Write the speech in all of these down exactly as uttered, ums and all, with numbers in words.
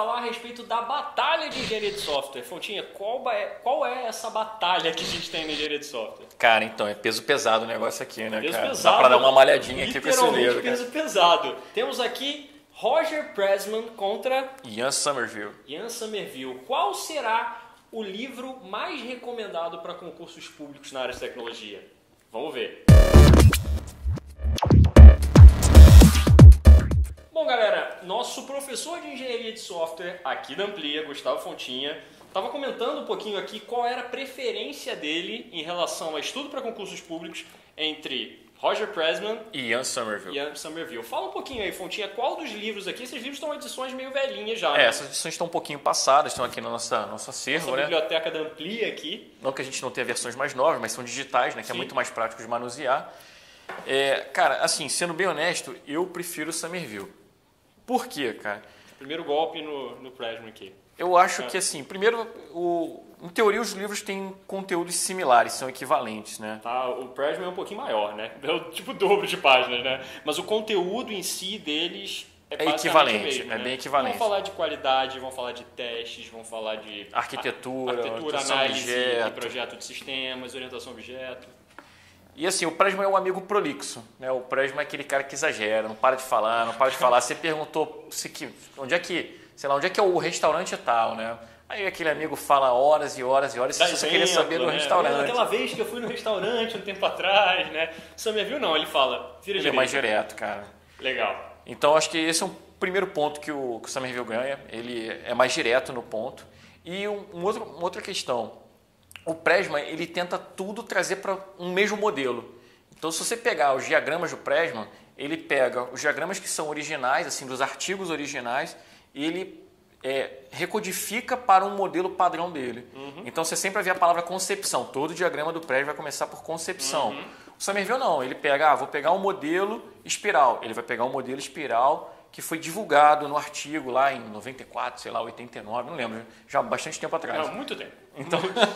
falar a respeito da batalha de engenharia de software. Fontinha, qual é, qual é essa batalha que a gente tem na engenharia de software? Cara, então, é peso pesado o negócio aqui, né, peso cara? Pesado, dá pra dar uma malhadinha aqui com esse livro. Peso pesado. Temos aqui Roger Pressman contra Ian Somerville. Ian Somerville. Qual será o livro mais recomendado para concursos públicos na área de tecnologia? Vamos ver. Bom, galera, nosso professor de engenharia de software aqui da Amplia, Gustavo Fontinha, estava comentando um pouquinho aqui qual era a preferência dele em relação a estudo para concursos públicos entre Roger Pressman e Ian Somerville. Ian Somerville. Fala um pouquinho aí, Fontinha, qual dos livros aqui? Esses livros estão edições meio velhinhas já, É, né? essas edições estão um pouquinho passadas, estão aqui no nosso, nosso acervo, Nossa né? biblioteca da Amplia aqui. Não que a gente não tenha versões mais novas, mas são digitais, né? Que Sim. é muito mais prático de manusear. É, cara, assim, sendo bem honesto, eu prefiro o Somerville. Por quê, cara? Primeiro golpe no, no Pressman aqui. Eu acho É. que, assim, primeiro, o, em teoria os livros têm conteúdos similares, são equivalentes, né? Tá, o Pressman é um pouquinho maior, né? É o tipo dobro de páginas, né? Mas o conteúdo em si deles é, É basicamente equivalente, o mesmo, é né? bem equivalente. Vão falar de qualidade, vão falar de testes, vão falar de Arquitetura, arquitetura, orientação a análise objeto. e projeto de sistemas, orientação a objeto. E assim, o Pressman é um amigo prolixo, né? O Pressman é aquele cara que exagera, não para de falar, não para de falar. Você perguntou se que, onde é que, sei lá, onde é que é o restaurante e tal, né? Aí aquele amigo fala horas e horas e horas, Dá se você exemplo, queria saber do né? restaurante. Aquela vez que eu fui no restaurante um tempo atrás, né? Somerville não, ele fala, vira Ele é direito. mais direto, cara. Legal. Então, acho que esse é um primeiro ponto que o, que o Somerville ganha. Ele é mais direto no ponto. E um, um outro, uma outra questão. O Pressman, ele tenta tudo trazer para um mesmo modelo. Então, se você pegar os diagramas do Pressman, ele pega os diagramas que são originais, assim, dos artigos originais, e ele é, recodifica para um modelo padrão dele. Uhum. Então, você sempre vai ver a palavra concepção. Todo diagrama do Pressman vai começar por concepção. Uhum. O Somerville não. Ele pega, ah, vou pegar um modelo espiral. Ele vai pegar um modelo espiral que foi divulgado no artigo lá em noventa e quatro, sei lá, oitenta e nove, não lembro, já há bastante tempo atrás. Não, muito tempo. Então,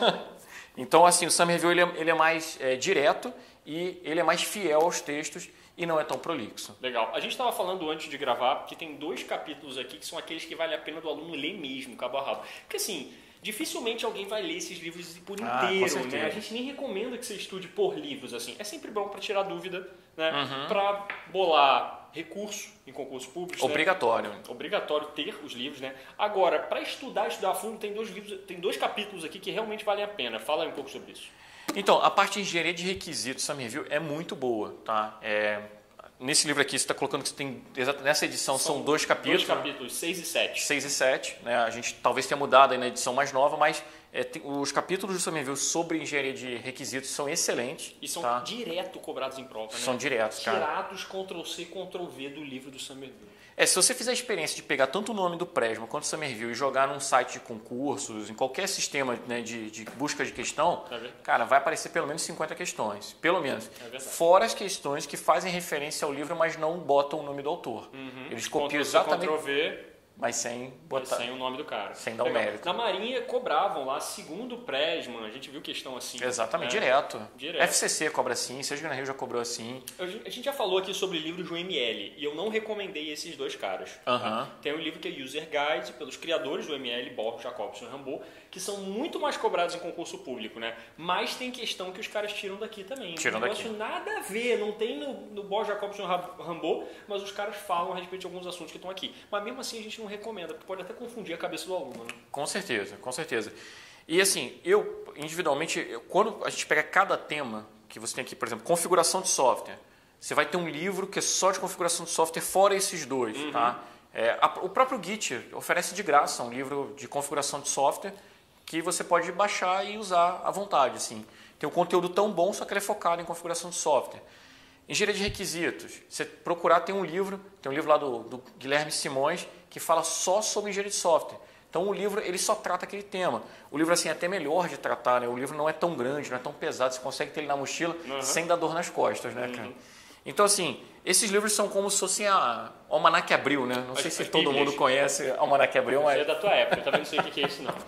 então assim, o Somerville ele é, ele é mais é, direto e ele é mais fiel aos textos e não é tão prolixo. Legal. A gente estava falando antes de gravar que tem dois capítulos aqui que são aqueles que vale a pena do aluno ler mesmo, cabo a rabo. Porque assim, dificilmente alguém vai ler esses livros por Ah, inteiro, né? A gente nem recomenda que você estude por livros, assim. É sempre bom para tirar dúvida, né? Uhum. Para bolar recurso em concursos públicos. Obrigatório. Né? Obrigatório ter os livros, né? Agora, para estudar, estudar a fundo, tem dois livros, tem dois capítulos aqui que realmente valem a pena. Fala aí um pouco sobre isso. Então, a parte de engenharia de requisitos, Somerville, é muito boa, tá? É, nesse livro aqui, você está colocando que você tem, nessa edição são, são dois capítulos. Dois capítulos, seis e sete. seis e sete, né? A gente talvez tenha mudado aí na edição mais nova, mas é, tem, os capítulos do Somerville sobre engenharia de requisitos são excelentes. E são tá? direto cobrados em prova, né? São diretos, cara. Tirados control C, control V do livro do Somerville. É, se você fizer a experiência de pegar tanto o nome do Pressman quanto o Somerville e jogar num site de concursos, em qualquer sistema, né, de, de busca de questão, é cara, vai aparecer pelo menos cinquenta questões. Pelo menos. É Fora as questões que fazem referência ao livro, mas não botam o nome do autor. Uhum. Eles copiam Ctrl-C, exatamente... Ctrl-V, mas sem botar... sem o nome do cara. Sem dar o Legal. mérito. Na Marinha cobravam lá, segundo o Pressman, a gente viu questão assim. Exatamente, né? direto. direto. F C C cobra assim, Seja na Rio já cobrou assim. A gente já falou aqui sobre livros do M L e eu não recomendei esses dois caras. Uhum. Tá? Tem um livro que é User Guide, pelos criadores do M L, Borg, Jacobson e Rambaud, que são muito mais cobrados em concurso público, né? Mas tem questão que os caras tiram daqui também. Tiram um negócio daqui. Nada a ver, não tem no, no Borg, Jacobson e Rambaud, mas os caras falam a respeito de alguns assuntos que estão aqui. Mas mesmo assim a gente não recomenda, porque pode até confundir a cabeça do aluno, né? Com certeza, com certeza. E assim, eu individualmente, eu, quando a gente pega cada tema que você tem aqui, por exemplo, configuração de software, você vai ter um livro que é só de configuração de software fora esses dois, uhum. tá? É, a, o próprio Git oferece de graça um livro de configuração de software que você pode baixar e usar à vontade, assim. Tem um conteúdo tão bom, só que ele é focado em configuração de software. Engenharia de requisitos, você procurar, tem um livro, tem um livro lá do, do Guilherme Simões que fala só sobre engenharia de software. Então o livro ele só trata aquele tema. O livro assim é até melhor de tratar, né? O livro não é tão grande, não é tão pesado, você consegue ter ele na mochila uhum. sem dar dor nas costas, né, cara? Uhum. Então assim, esses livros são como se fossem a Almanac Abril, né? Não as, sei se as todo bíblias. mundo conhece Almanac Abril, mas... É da tua época, eu também não sei o que é isso não.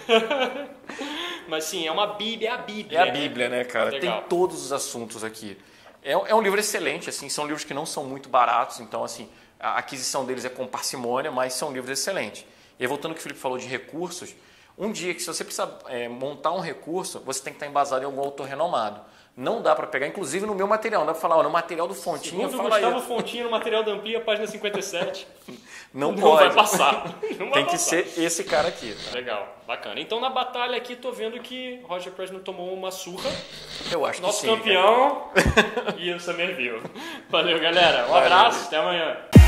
Mas sim, é uma bíblia, é a bíblia. É a bíblia, né, cara? Legal. Tem todos os assuntos aqui. É, é um livro excelente, assim, são livros que não são muito baratos, então assim, a aquisição deles é com parcimônia, mas são livros excelentes. E aí, voltando ao que o Felipe falou de recursos, um dia que se você precisa é, montar um recurso, você tem que estar embasado em algum autor renomado. Não dá para pegar, inclusive no meu material, não dá para falar, ó, no material do Fontinha, Segundo fala Gustavo aí. Fontinha, no material da Amplia, página cinquenta e sete. Não, Não pode. vai passar. Não vai Tem que passar. ser esse cara aqui. Tá? Legal, bacana. Então na batalha aqui tô vendo que Roger Preston tomou uma surra. Eu acho Nosso que sim. campeão e o Samir viu. Valeu, galera. Um Valeu. abraço, até amanhã.